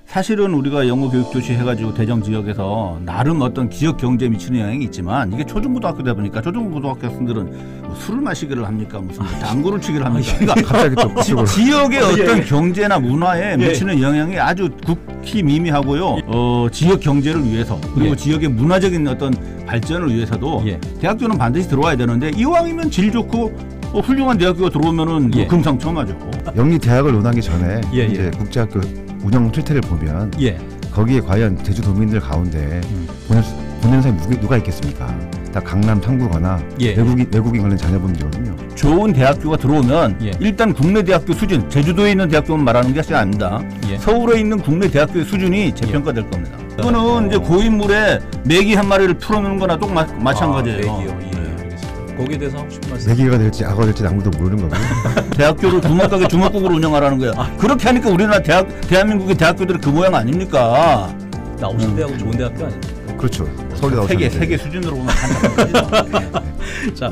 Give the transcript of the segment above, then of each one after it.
사실은 우리가 영어 교육 도시 해가지고 대정 지역에서 나름 어떤 지역 경제에 미치는 영향이 있지만 이게 초중고등학교다 보니까 초중고등학교 학생들은 뭐 술을 마시기를 합니까 무슨 당구를 치기를 합니까? 그러니까 갑자기 또 지역의 어떤 경제나 문화에 미치는 영향이 아주 극히 미미하고요. 지역 경제를 위해서 그리고 지역의 문화적인 어떤 발전을 위해서도 대학교는 반드시 들어와야 되는데 이왕이면 질 좋고 훌륭한 대학교가 들어오면은 금상첨화죠. 영리 대학을 논하기 전에 이제 국제학교 운영 실태를 보면 거기에 과연 제주도민들 가운데 보내는 사람이 누가 있겠습니까? 다 강남 상부거나 외국인 관련 자녀분들이거든요. 좋은 대학교가 들어오면 일단 국내 대학교 수준, 제주도에 있는 대학교만 말하는 것이 아닙니다. 서울에 있는 국내 대학교의 수준이 재평가될 겁니다. 이거는 이제 고인물에 메기 한 마리를 풀어놓는 거나 똑 마찬가지예요. 거기에 대해서 하고 싶은 말씀. 매기가 될지 악어가 될지 아무도 모르는 거고요. 대학교를 주먹가게 주먹국으로 운영하라는 거예요. 그렇게 하니까 우리나라 대한민국의 대학교들이 그 모양 아닙니까? 나오신 대학은 좋은 대학교 아닙니까? 그렇죠. 서울에 나오신 세계 수준으로 보면 한다는 거죠. 자,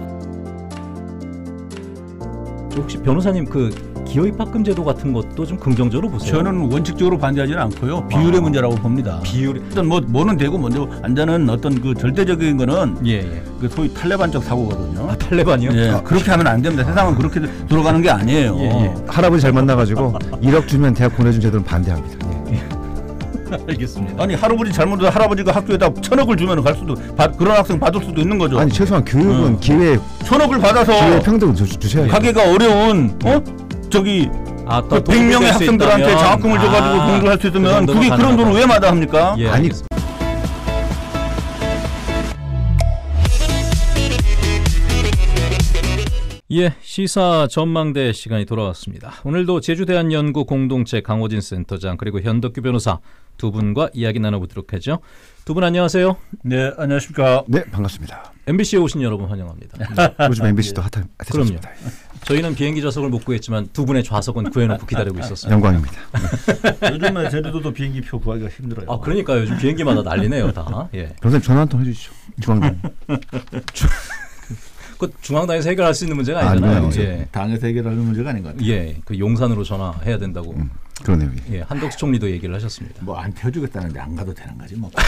혹시 변호사님 그 기여입학금 제도 같은 것도 좀 긍정적으로 보세요? 저는 원칙적으로 반대하지는 않고요. 비율의 문제라고 봅니다. 비율. 일단 뭐는 되고 먼저 안 되는 어떤 그 절대적인 거는 그 소위 탈레반적 사고거든요. 탈레반이요? 그렇게 하면 안 됩니다. 세상은 그렇게 돌아가는 게 아니에요. 할아버지 잘 만나가지고 1억 주면 대학 보내준 제도는 반대합니다. 알겠습니다. 아니 할아버지 잘못해서 할아버지가 학교에다 1,000억을 주면 갈 수도 그런 학생 받을 수도 있는 거죠. 아니 최소한 교육은 기회 1,000억을 받아서 기회 평등 주셔야 가게가 어려운 저기 그 100명의 학생들한테 장학금을 줘가지고 공부를 할 수 있으면 그게 그런 돈을 왜 마다합니까? 아니 시사 전망대 시간이 돌아왔습니다. 오늘도 제주대한연구 공동체 강호진 센터장 그리고 현덕규 변호사 두 분과 이야기 나눠보도록 하죠. 두 분 안녕하세요. 네, 안녕하십니까. 네, 반갑습니다. MBC에 오신 여러분 환영합니다. 요즘 MBC도 핫했습니다. 저희는 비행기 좌석을 못 구했지만 두 분의 좌석은 구해놓고 기다리고 있었습니다. 영광입니다. 요즘에 제주도도 비행기표 구하기가 힘들어요. 그러니까 요즘 비행기마다 난리네요 다. 변호사님 전화 한 통 해주시죠. 중앙당. 그 중앙당에서 해결할 수 있는 문제가 아니잖아요. 당에서 해결하는 문제가 아닌 것 같아요. 그 용산으로 전화해야 된다고. 그러네요. 한덕수 총리도 얘기를 하셨습니다. 뭐 안 태워주겠다는데 안 가도 되는 거지 뭐.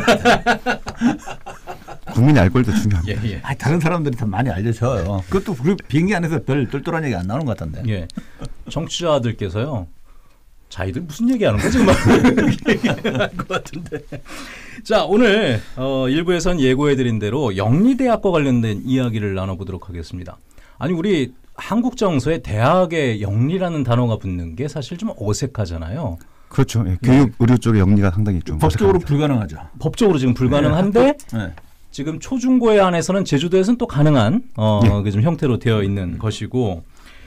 국민이 알 걸도 중요합니다. 다른 사람들이 더 많이 알려줘요. 그것도 비행기 안에서 별 똘똘한 얘기 안 나오는 것 같던데. 청취자들께서요. 자기들 무슨 얘기하는 거지? 얘기할 것 같은데. 자, 오늘 1부에선 예고해드린 대로 영리대학과 관련된 이야기를 나눠보도록 하겠습니다. 아니 우리 한국 정서에 대학에 영리라는 단어가 붙는 게 사실 좀 어색하잖아요. 그렇죠. 교육 의료 쪽의 영리가 상당히 좀 법적으로 어색합니다. 불가능하죠. 법적으로 지금 불가능한데 지금 초중고에 한해서는 제주도에서는 또 가능한 그 좀 형태로 되어 있는 것이고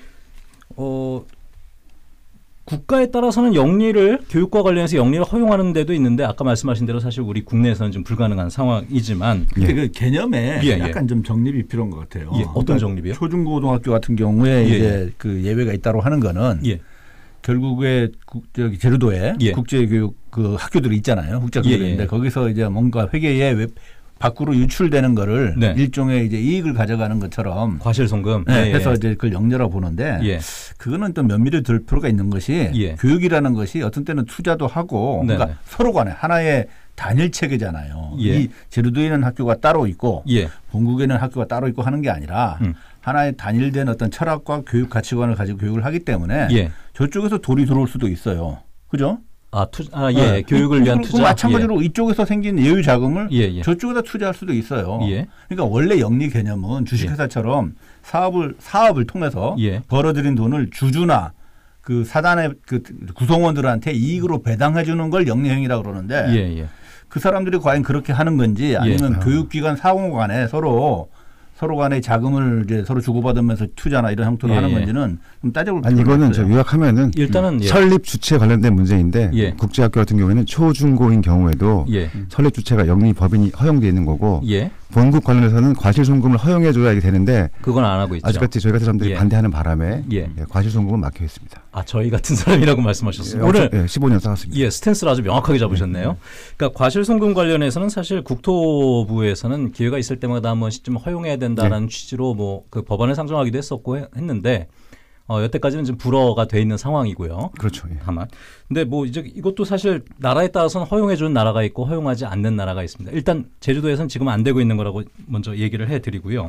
국가에 따라서는 영리를 교육과 관련해서 영리를 허용하는 데도 있는데 아까 말씀하신 대로 사실 우리 국내에서는 좀 불가능한 상황이지만 그 개념에 약간 좀 정립이 필요한 것 같아요. 어떤 정립이요? 초중고등학교 같은 경우에 이제 그 예외가 있다고 하는 거는 결국에 제주도에 국제교육 그 학교들이 있잖아요. 국제학교들인데 거기서 이제 뭔가 회계에 밖으로 유출되는 거를 일종의 이제 이익을 가져가는 것처럼 과실송금 해서 이제 그걸 영리라고 보는데 그거는 또 면밀히 들 필요가 있는 것이 교육이라는 것이 어떤 때는 투자도 하고 그러니까 서로 간에 하나의 단일 체계잖아요. 이 제주도에 있는 학교가 따로 있고 본국에는 학교가 따로 있고 하는 게 아니라 하나의 단일된 어떤 철학과 교육 가치관을 가지고 교육을 하기 때문에 저쪽에서 돈이 들어올 수도 있어요. 그죠? 교육을 위한 투자. 마찬가지로 이쪽에서 생긴 예유 자금을 저쪽에다 투자할 수도 있어요. 그러니까 원래 영리 개념은 주식회사처럼 사업을 통해서 벌어들인 돈을 주주나 그 사단의 그 구성원들한테 이익으로 배당해 주는 걸 영리행위라고 그러는데 그 사람들이 과연 그렇게 하는 건지 아니면 교육기관 상호 간에 서로 간에 자금을 이제 서로 주고받으면서 투자나 이런 형태로 하는 건지는 좀 따져볼 필요가 있어요. 이거는 저 요약하면은 일단은 설립 주체 관련된 문제인데 국제학교 같은 경우에는 초중고인 경우에도 설립 주체가 영리 법인이 허용되어 있는 거고 본국 관련해서는 과실송금을 허용해줘야 이게 되는데 그건 안 하고 있죠. 아직까지 저희 같은 사람들이 반대하는 바람에 과실송금은 막혀 있습니다. 저희 같은 사람이라고 말씀하셨습니다. 오늘 15년 쌓았습니다. 스탠스를 아주 명확하게 잡으셨네요. 그러니까 과실송금 관련해서는 사실 국토부에서는 기회가 있을 때마다 한 번씩 좀 허용해야 된다라는 취지로 뭐 그 법안을 상정하기도 했었고 했는데 여태까지는 좀 불어가 돼 있는 상황이고요. 그렇죠. 예. 다만, 근데 뭐 이제 이것도 사실 나라에 따라서는 허용해주는 나라가 있고 허용하지 않는 나라가 있습니다. 일단 제주도에서는 지금 안 되고 있는 거라고 먼저 얘기를 해드리고요.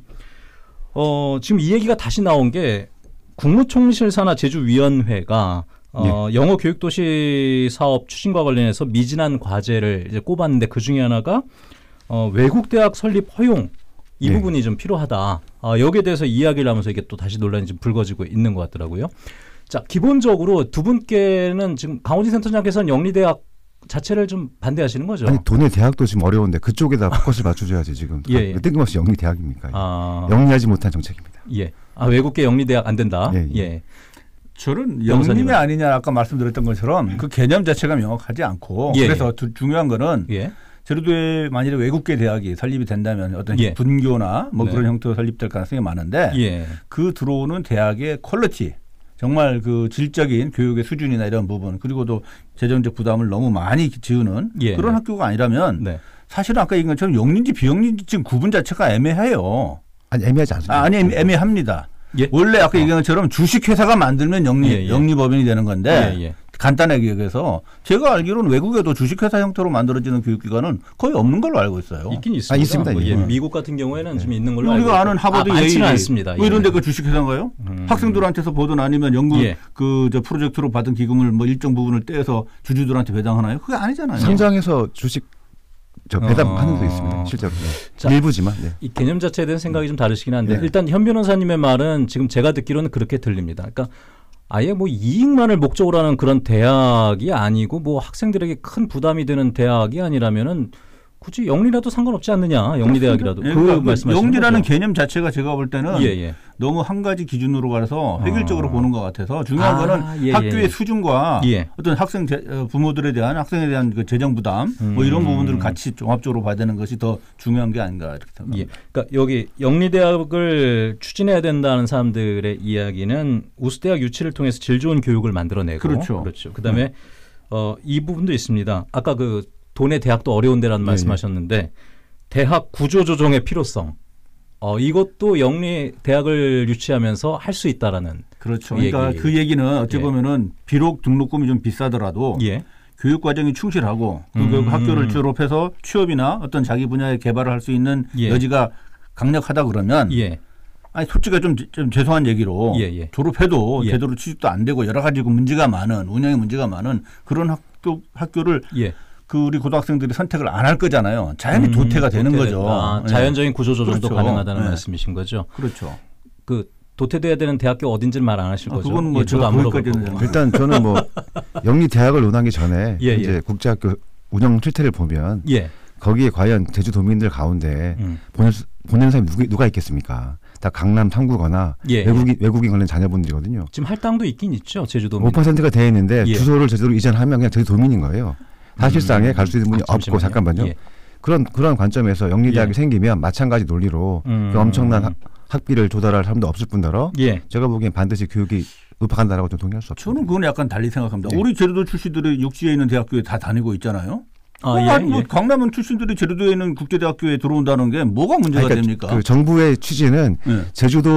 지금 이 얘기가 다시 나온 게 국무총리실 산하 제주위원회가 영어 교육도시 사업 추진과 관련해서 미진한 과제를 이제 꼽았는데 그 중에 하나가 외국 대학 설립 허용 이 부분이 좀 필요하다. 여기에 대해서 이야기를 하면서 이게 또 다시 논란이 좀 불거지고 있는 것 같더라고요. 자, 기본적으로 두 분께는 지금 강호진 센터장께서는 영리대학 자체를 좀 반대하시는 거죠? 아니 도내 대학도 지금 어려운데 그쪽에다 포커스를 맞춰줘야지 지금. 뜬금없이 영리대학입니까? 영리하지 못한 정책입니다. 외국계 영리대학 안 된다. 저는 영림이 아니냐 아까 말씀드렸던 것처럼 그 개념 자체가 명확하지 않고 그래서 중요한 거는 제주도에 만일에 외국계 대학이 설립이 된다면 어떤 분교나 뭐 그런 형태로 설립될 가능성이 많은데 그 들어오는 대학의 퀄리티 정말 그 질적인 교육의 수준이나 이런 부분 그리고 또 재정적 부담을 너무 많이 지우는 그런 학교가 아니라면 사실은 아까 얘기한 것처럼 영리인지 비영리인지 지금 구분 자체가 애매해요. 아니 애매하지 않습니다. 아니 애매합니다. 원래 아까 얘기한 것처럼 주식회사가 만들면 영리법인이 되는 건데 간단하게 얘기해서 제가 알기로는 외국에도 주식회사 형태로 만들어지는 교육기관은 거의 없는 걸로 알고 있어요. 있긴 있습니다. 있습니다. 미국 같은 경우에는 좀 있는 걸로 알고 있습니다. 우리가 아는 하버드 많지는 않습니다. 뭐 이런 데가 주식회사인가요? 학생들한테서 보든 아니면 연구 저 프로젝트로 받은 기금을 뭐 일정 부분을 떼서 주주들한테 배당하나요? 그게 아니잖아요. 상장해서 주식 배당하는 데 있습니다. 실제로. 자, 일부지만. 이 개념 자체에 대한 생각이 좀 다르시긴 한데 일단 현 변호사님의 말은 지금 제가 듣기로는 그렇게 들립니다. 그러니까 아예 뭐 이익만을 목적으로 하는 그런 대학이 아니고 뭐 학생들에게 큰 부담이 되는 대학이 아니라면은 굳이 영리라도 상관없지 않느냐. 영리대학이라도. 그러니까 영리라는 거죠. 개념 자체가 제가 볼 때는 너무 한 가지 기준으로 가서 획일적으로 보는 것 같아서 중요한 거는 학교의 수준과 어떤 학생 부모들에 대한 학생에 대한 그 재정 부담 뭐 이런 부분들을 같이 종합적으로 봐야 되는 것이 더 중요한 게 아닌가 이렇게 생각합니다. 그러니까 여기 영리대학을 추진해야 된다는 사람들의 이야기는 우수대학 유치를 통해서 질 좋은 교육을 만들어내고 그렇죠. 그다음에 이 부분도 있습니다. 아까 그 도내 대학도 어려운 데라는 말씀하셨는데 대학 구조 조정의 필요성 이것도 영리 대학을 유치하면서 할 수 있다라는 그렇죠. 그러니까 그 얘기는 어찌 보면은 비록 등록금이 좀 비싸더라도 교육 과정이 충실하고 그 학교를 졸업해서 취업이나 어떤 자기 분야의 개발을 할 수 있는 여지가 강력하다 그러면 아니 솔직히 좀 죄송한 얘기로 졸업해도 제대로 취직도 안 되고 여러 가지 문제가 많은 운영에 문제가 많은 그런 학교를 우리 고등학생들이 선택을 안 할 거잖아요. 자연히 도태가 되는 거죠. 자연적인 구조 조정도 가능하다는 말씀이신 거죠. 그렇죠. 그 도태돼야 되는 대학교 어딘지를 말 안 하실 거죠. 그건 뭐 저도 안 물어보고. 일단 저는 뭐 영리 대학을 논하기 전에 이제 국제학교 운영 실태를 보면 거기에 과연 제주도민들 가운데 보내는 사람이 누가 있겠습니까? 다 강남 탐구거나 외국인 관련 자녀분들이거든요. 지금 할당도 있긴 있죠. 제주도민. 5%가 돼 있는데 주소를 제주도로 이전하면 그냥 제주도민인 거예요. 사실상에 갈 수 있는 분이 없고 잠깐만요. 그런 관점에서 영리대학이 생기면 마찬가지 논리로 그 엄청난 학비를 조달할 사람도 없을 뿐더러 제가 보기엔 반드시 교육이 읍박한다라고 좀 동의할 수 없습니다. 저는 그건 약간 달리 생각합니다. 우리 제주도 출신들이 육지에 있는 대학교에 다 다니고 있잖아요. 강남 출신들이 제주도에 있는 국제대학교에 들어온다는 게 뭐가 문제가 됩니까? 그 정부의 취지는 제주도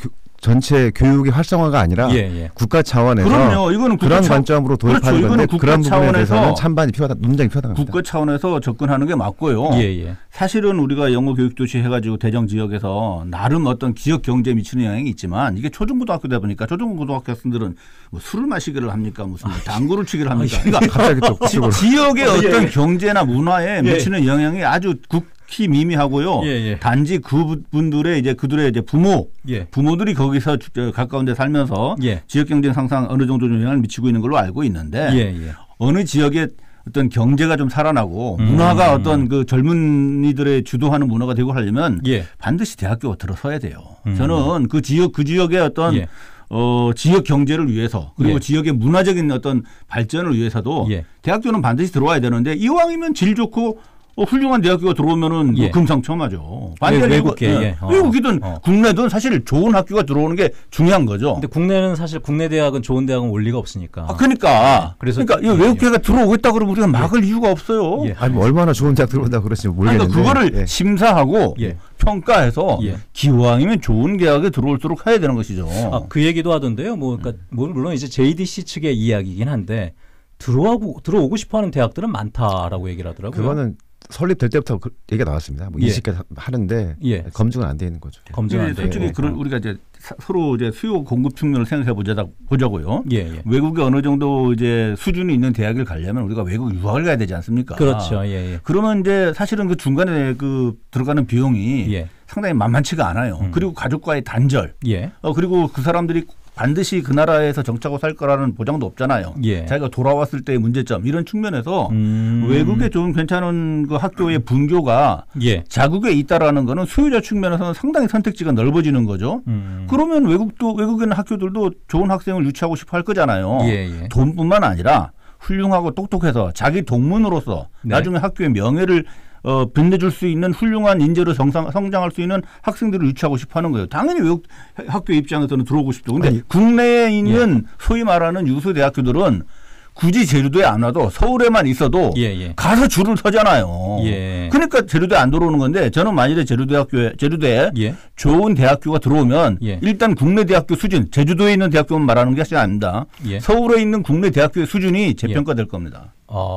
전체 교육의 활성화가 아니라 국가 차원에서 그럼요. 이거는 그런 관점으로 도입하는 건데 그런 부분에 대해서는 찬반이 논쟁이 필요하다는 겁니다. 국가 차원에서 접근하는 게 맞고요. 사실은 우리가 영어 교육도시 해가지고 대정 지역에서 나름 어떤 지역 경제에 미치는 영향이 있지만 이게 초중고등학교다 보니까 초중고등학교 학생들은 뭐 술을 마시기를 합니까 무슨 당구를 치기를 합니까? 그러니까 갑자기 또 지역의 어떤 경제나 문화에 미치는 영향이 아주 극히 미미하고요. 단지 그분들의 그들의 부모들이 거기서 가까운 데 살면서 지역 경제 상상 어느 정도 영향을 미치고 있는 걸로 알고 있는데 어느 지역의 어떤 경제가 좀 살아나고 문화가 어떤 그 젊은이들의 주도하는 문화가 되고 하려면 반드시 대학교가 들어서야 돼요. 저는 그 지역의 어떤 지역 경제를 위해서 그리고 지역의 문화적인 어떤 발전을 위해서도 대학교는 반드시 들어와야 되는데 이왕이면 질 좋고 훌륭한 대학교가 들어오면은 금상첨화죠. 외국이든 국내든 사실 좋은 학교가 들어오는 게 중요한 거죠. 근데 국내는 사실 국내 대학은 좋은 대학은 올 리가 없으니까. 그러니까 외국계가 들어오겠다 그러면 우리가 막을 이유가 없어요. 아니 뭐 얼마나 좋은 대학 들어온다 그러시면 모르겠는데. 그거를 심사하고 평가해서 기왕이면 좋은 대학에 들어올수록 해야 되는 것이죠. 그 얘기도 하던데요. 그러니까 물론 이제 JDC 측의 이야기이긴 한데 들어오고 싶어하는 대학들은 많다라고 얘기를 하더라고요. 그거는 설립될 때부터 얘기가 나왔습니다. 뭐 20개 하는데 검증은 안 돼 있는 거죠. 검증 안 돼. 솔직히 우리가 이제 서로 이제 수요 공급 측면을 생각해 보자고요. 외국에 어느 정도 이제 수준이 있는 대학을 가려면 우리가 외국 유학을 가야 되지 않습니까? 그렇죠. 그러면 이제 사실은 그 중간에 그 들어가는 비용이 상당히 만만치가 않아요. 그리고 가족과의 단절. 그리고 그 사람들이 반드시 그 나라에서 정착하고 살 거라는 보장도 없잖아요. 자기가 돌아왔을 때의 문제점 이런 측면에서 외국에 좀 괜찮은 그 학교의 분교가 자국에 있다라는 거는 수요자 측면에서는 상당히 선택지가 넓어지는 거죠. 그러면 외국에 있는 학교들도 좋은 학생을 유치하고 싶어 할 거잖아요. 돈뿐만 아니라 훌륭하고 똑똑해서 자기 동문으로서 나중에 학교의 명예를 빛내줄 수 있는 훌륭한 인재로 성장할 수 있는 학생들을 유치하고 싶어 하는 거예요. 당연히 외국 학교 입장에서는 들어오고 싶죠. 그런데 국내에 있는 소위 말하는 유수 대학교들은 굳이 제주도에 안 와도 서울에만 있어도 가서 줄을 서잖아요. 그러니까 제주도에 안 들어오는 건데 저는 만일에 제주도에 좋은 대학교가 들어오면 일단 국내 대학교 수준, 제주도에 있는 대학교만 말하는 게 아닙니다. 서울에 있는 국내 대학교의 수준이 재평가될 겁니다.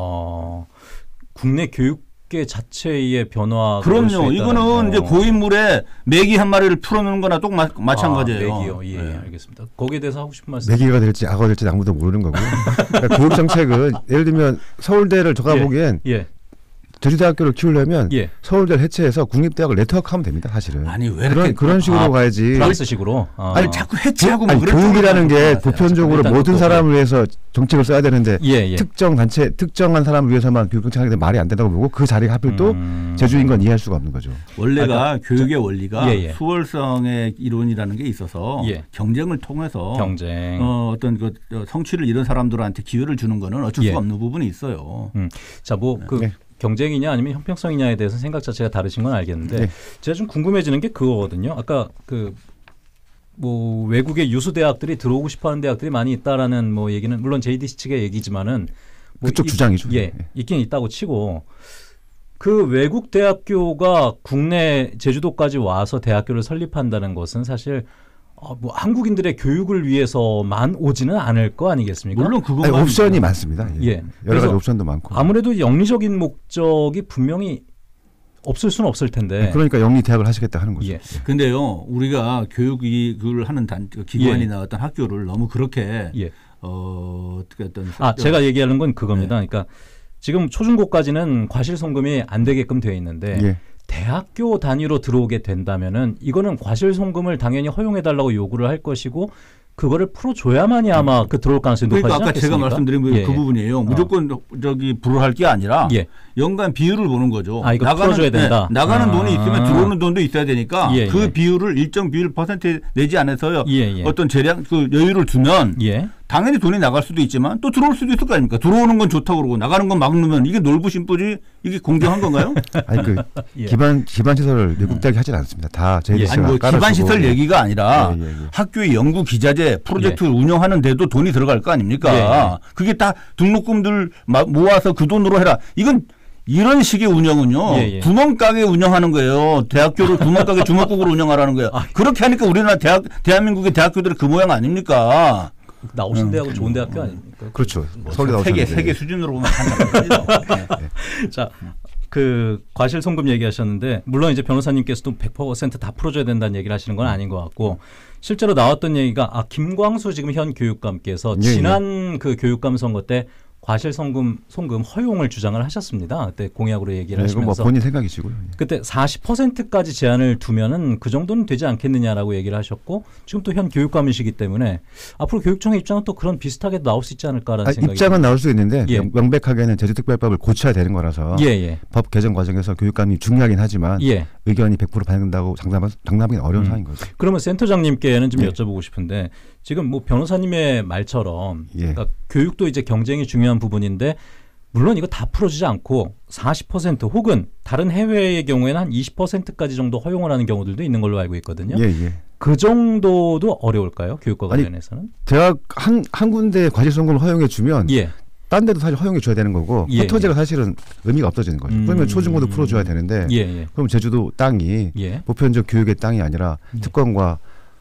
국내 교육 자체의 변화가 그럼요. 이거는 이제 고인물에 메기 한 마리를 풀어놓는 거나 똑 마찬가지예요. 메기요. 알겠습니다. 거기에 대해서 하고 싶은 말씀. 메기가 될지 악어가 될지 아무도 모르는 거고. 그러니까 교육 정책은 예를 들면 서울대를 제가 보기엔 제주대학교를 키우려면 서울대를 해체해서 국립대학을 네트워크하면 됩니다. 사실은. 아니 왜 이렇게 그런 식으로 가야지. 프랑스식으로. 아니 자꾸 해체하고 아니, 교육이라는 게 보편적으로 모든 사람을 위해서 정책을 써야 되는데 특정 단체, 특정한 사람을 위해서만 교육 정책하게 되면 말이 안 된다고 보고 그 자리가 하필 또 제주인 건 이해할 수가 없는 거죠. 원래가 교육의 원리가 수월성의 이론이라는 게 있어서 경쟁을 통해서 어떤 그 성취를 이룬 사람들한테 기회를 주는 거는 어쩔 수가 없는 부분이 있어요. 자, 경쟁이냐 아니면 형평성이냐에 대해서 생각 자체가 다르신 건 알겠는데 제가 좀 궁금해지는 게 그거거든요. 아까 외국의 유수 대학들이 들어오고 싶어하는 대학들이 많이 있다라는 얘기는 물론 JDC 측의 얘기지만은 그쪽 주장이죠. 있긴 있다고 치고 그 외국 대학교가 국내 제주도까지 와서 대학교를 설립한다는 것은 사실 한국인들의 교육을 위해서만 오지는 않을 거 아니겠습니까? 물론 그거 옵션이 많습니다. 여러 가지 옵션도 많고. 아무래도 영리적인 목적이 분명히 없을 수는 없을 텐데. 그러니까 영리 대학을 하시겠다 하는 거죠. 근데요, 우리가 교육을 하는 기관이나 어떤 학교를 너무 그렇게 어떻게 제가 얘기하는 건 그겁니다. 그러니까 지금 초중고까지는 과실송금이 안 되게끔 되어 있는데. 대학교 단위로 들어오게 된다면은 이거는 과실송금을 당연히 허용해달라고 요구를 할 것이고 그거를 풀어줘야만이 아마 들어올 가능성이 높아지지 그러니까 아까 제가 말씀드린 그 부분이에요. 무조건 불허할 게 아니라 연간 비율을 보는 거죠. 이거 풀어줘야 된다. 나가는 돈이 있으면 들어오는 돈도 있어야 되니까 그 비율을 일정 비율 퍼센트 내지 않아서요. 어떤 재량 여유를 두면 당연히 돈이 나갈 수도 있지만 또 들어올 수도 있을 거 아닙니까? 들어오는 건 좋다고 그러고 나가는 건 막으면 이게 놀부심부지 이게 공정한 건가요? 아니 기반 시설을 외국 대학이 하진 않습니다. 다 JDC가 깔아주고. 기반 시설 얘기가 아니라 학교의 연구 기자재 프로젝트를 운영하는 데도 돈이 들어갈 거 아닙니까? 그게 다 등록금들 모아서 그 돈으로 해라. 이런 식의 운영은요. 구멍가게 운영하는 거예요. 대학교를 구멍가게 주먹국으로 운영하라는 거예요. 그렇게 하니까 우리나라 대한민국의 대학교들이 그 모양 아닙니까? 나오신 대학은 좋은 대학교 아닙니까? 그렇죠. 서울에 나오신 세계 수준으로 보면 한다는 자, 과실송금 얘기하셨는데 물론 이제 변호사님께서도 100% 다 풀어줘야 된다는 얘기를 하시는 건 아닌 것 같고 실제로 나왔던 얘기가 김광수 지금 현 교육감께서 지난 그 교육감 선거 때 과실송금 허용을 주장을 하셨습니다. 그때 공약으로 얘기를 하시면서 본인 생각이시고요. 그때 40%까지 제한을 두면은 그 정도는 되지 않겠느냐라고 얘기를 하셨고 지금 또 현 교육감이시기 때문에 앞으로 교육청의 입장은 또 그런 비슷하게 나올 수 있지 않을까라는 생각이 입장은 나올 수 있는데 명백하게는 제주특별법을 고쳐야 되는 거라서 법 개정 과정에서 교육감이 중요하긴 하지만 의견이 100% 반영된다고 장담하기 어려운 상황인 거죠. 그러면 센터장님께는 좀 여쭤보고 싶은데 지금 변호사님의 말처럼 그러니까 교육도 이제 경쟁이 중요한 부분인데 물론 이거 다 풀어주지 않고 40% 혹은 다른 해외의 경우에는 한 20%까지 정도 허용을 하는 경우들도 있는 걸로 알고 있거든요. 그 정도도 어려울까요? 교육과 관련해서는? 대학 한 군데 과실송금을 허용해 주면 딴 데도 사실 허용해 줘야 되는 거고 포토제가 사실은 의미가 없어지는 거죠. 그러면 초중고도 풀어줘야 되는데 그럼 제주도 땅이 보편적 교육의 땅이 아니라 특권과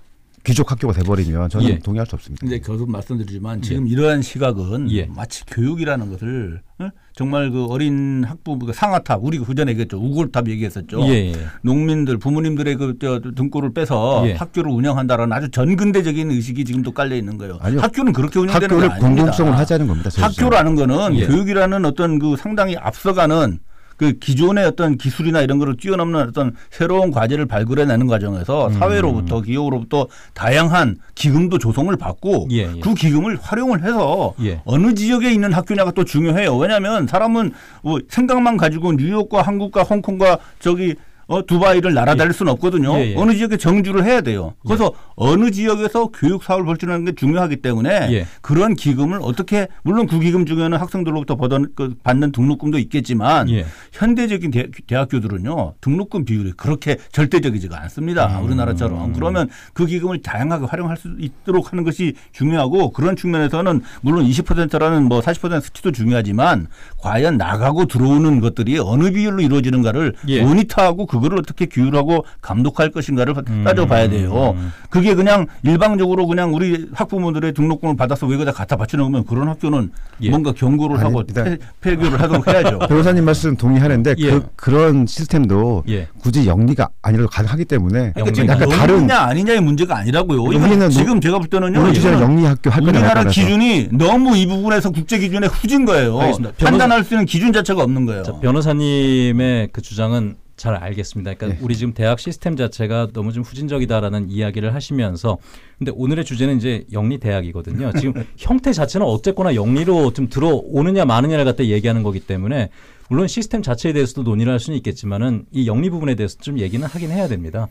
귀족 학교가 돼버리면 저는 동의할 수 없습니다. 근데 계속 말씀드리지만 지금 이러한 시각은 마치 교육이라는 것을 정말 그 어린 학부 상아탑 우리가 그전에 얘기했죠. 우골탑 얘기했었죠. 농민들 부모님들의 그 등골을 빼서 학교를 운영한다라는 아주 전근대적인 의식이 지금도 깔려 있는 거예요. 아니요. 학교는 그렇게 운영되는 게 아닙니다. 학교를 공공성을 하자는 겁니다. 학교라는 거는 교육이라는 어떤 그 상당히 앞서가는 그 기존의 어떤 기술이나 이런 거를 뛰어넘는 어떤 새로운 과제를 발굴해내는 과정에서 사회로부터 기업으로부터 다양한 기금도 조성을 받고 그 기금을 활용을 해서 어느 지역에 있는 학교냐가 또 중요해요. 왜냐하면 사람은 뭐 생각만 가지고 뉴욕과 한국과 홍콩과 저기 두바이를 날아다닐 수는 없거든요. 어느 지역에 정주를 해야 돼요. 그래서 어느 지역에서 교육 사업을 벌이는 게 중요하기 때문에 그런 기금을 어떻게 물론 그 기금 중에는 학생들로부터 받는 등록금도 있겠지만 현대적인 대학교들은요. 등록금 비율이 그렇게 절대적이지가 않습니다. 우리나라처럼. 그러면 그 기금을 다양하게 활용할 수 있도록 하는 것이 중요하고 그런 측면에서는 물론 20%라는 뭐 40% 수치도 중요하지만 과연 나가고 들어오는 것들이 어느 비율로 이루어지는가를 모니터하고 그거를 어떻게 규율하고 감독할 것인가를 따져봐야 돼요. 그게 그냥 일방적으로 그냥 우리 학부모들의 등록금을 받아서 외국에다 갖다 바쳐놓으면 그런 학교는 뭔가 경고를 하고 폐교를 하도록 해야죠. 변호사님 말씀 동의하는데 그런 시스템도 굳이 영리가 아니라도 가능하기 때문에 약간 다른 아니냐의 문제가 아니라고요. 지금 제가 볼 때는요. 영리학교 우리나라 기준이 너무 이 부분에서 국제 기준에 후진 거예요. 판단할 수 있는 기준 자체가 없는 거예요. 자, 변호사님의 그 주장은 잘 알겠습니다. 그러니까 우리 지금 대학 시스템 자체가 너무 좀 후진적이다라는 이야기를 하시면서 근데 오늘의 주제는 이제 영리 대학이거든요. 지금 형태 자체는 어쨌거나 영리로 좀 들어오느냐 마느냐를 갖다 얘기하는 거기 때문에 물론 시스템 자체에 대해서도 논의를 할 수는 있겠지만은 이 영리 부분에 대해서 좀 얘기는 하긴 해야 됩니다.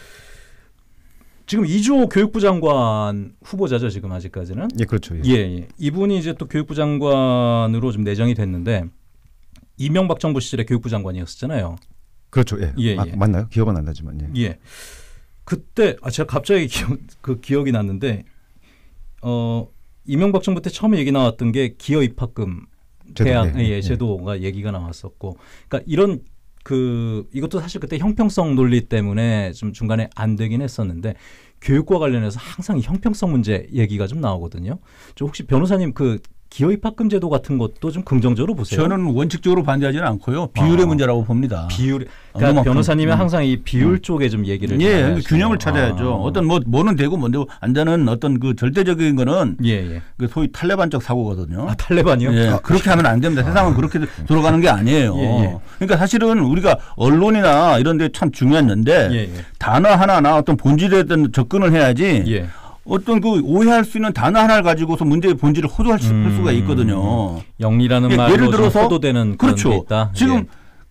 지금 이주호 교육부 장관 후보자죠, 지금 아직까지는? 그렇죠. 이분이 이제 또 교육부 장관으로 좀 내정이 됐는데 이명박 정부 시절에 교육부 장관이었었잖아요. 그렇죠. 맞나요? 기억은 안 나지만. 그때 제가 갑자기 기억이 났는데 이명박 정부 때 처음에 얘기 나왔던 게 기여 입학금 대학 제도가 얘기가 나왔었고, 그러니까 이런 이것도 사실 그때 형평성 논리 때문에 좀 중간에 안 되긴 했었는데 교육과 관련해서 항상 이 형평성 문제 얘기가 좀 나오거든요. 혹시 변호사님 기여 입학금 제도 같은 것도 좀 긍정적으로 보세요. 저는 원칙적으로 반대하지는 않고요. 비율의 문제라고 봅니다. 그러니까 변호사님은 항상 이 비율 쪽에 좀 얘기를 균형을 찾아야죠. 어떤 뭐는 되고 뭔 되고 안 되는 어떤 그 절대적인 거는 그 소위 탈레반적 사고거든요. 탈레반이요? 그렇게 하면 안 됩니다. 세상은 그렇게 돌아가는 게 아니에요. 그러니까 사실은 우리가 언론이나 이런 데 참 중요한 건데 단어 하나나 어떤 본질에 대한 접근을 해야지 어떤 오해할 수 있는 단어 하나를 가지고서 문제의 본질을 호도할 수가 있거든요. 영리라는 말로 예를 들어서 호도되는 그런 게 있다. 지금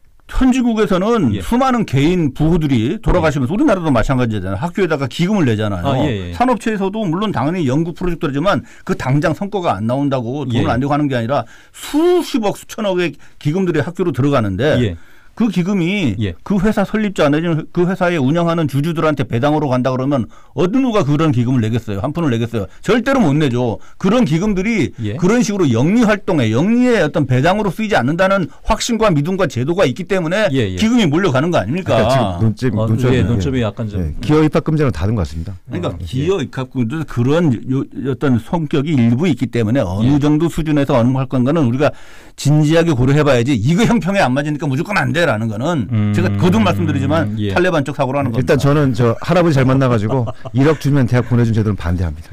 현지국에서는 수많은 개인 부부들이 돌아가시면서 우리나라도 마찬가지잖아요. 학교에다가 기금을 내잖아요. 산업체에서도 물론 당연히 연구 프로젝트지만 그 당장 성과가 안 나온다고 돈을 안 내고 하는 게 아니라 수십억 수천억의 기금들이 학교로 들어가는데 그 기금이 그 회사 설립자 내지는 그 회사에 운영하는 주주들한테 배당으로 간다 그러면 어느 누가 그런 기금을 내겠어요? 한 푼을 내겠어요? 절대로 못 내죠. 그런 기금들이 그런 식으로 영리 활동에 영리의 어떤 배당으로 쓰이지 않는다는 확신과 믿음과 제도가 있기 때문에 기금이 몰려가는 거 아닙니까? 지금 논점이 약간 좀 기여 입학금제는 다른 것 같습니다. 그러니까 기여 입학금도 그런 어떤 성격이 일부 있기 때문에 어느 정도 수준에서 언급할 건가는 우리가 진지하게 고려해봐야지 이거 형평에 안 맞으니까 무조건 안 돼. 라는 거는 제가 거듭 말씀드리지만 탈레반적 사고라는 겁니다. 일단 저는 할아버지 잘 만나가지고 1억 주면 대학 보내준 제도는 반대합니다.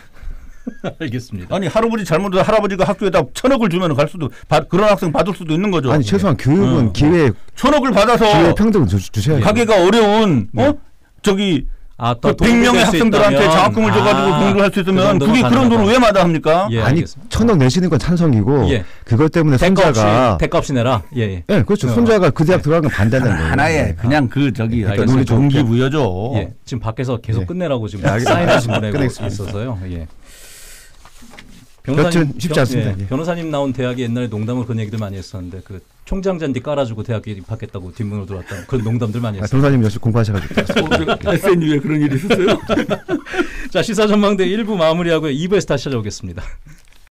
알겠습니다. 아니 할아버지 잘못해서 할아버지가 학교에다 1,000억을 주면 갈 수도 그런 학생 받을 수도 있는 거죠. 아니 최소한 교육은 기회 1,000억을 받아서 기회 평등을 주셔야 돼요. 가게가 어려운 그 100명의 학생들한테 장학금을 줘가지고 공부를 할 수 있으면 그게 그런 돈을 왜 마다합니까? 아니 1,000억 내시는 건 찬성이고 그것 때문에 손자가 대값이 내라. 그렇죠. 손자가 그 대학 들어가는 건 반대하는 거예요. 하나의 그냥 논리 동기부여죠. 지금 밖에서 계속 끝내라고 지금 사인하신 보내고 있어서요. 변호사님 쉽지 않습니다. 변호사님 나온 대학이 옛날에 농담을 그런 얘기들 많이 했었는데 총장 잔디 깔아주고 대학에 입학했다고 뒷문으로 들어왔다 그런 농담들 많이 했어요. 변호사님 역시 공부하셔가지고 SNU에 그런 일이 있었어요? 자, 시사전망대 1부 마무리하고 2부에서 다시 찾아오겠습니다.